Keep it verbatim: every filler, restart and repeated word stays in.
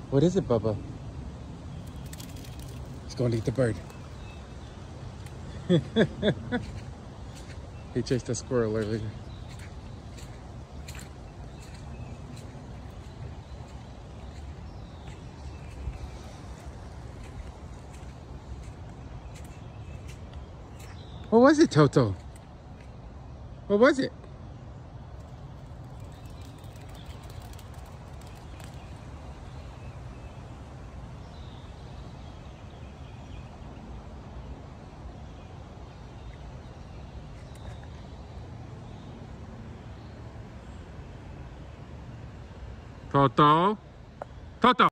What is it, Bubba? He's going to eat the bird. He chased a squirrel earlier. What was it, Toto? What was it? Toto? Toto!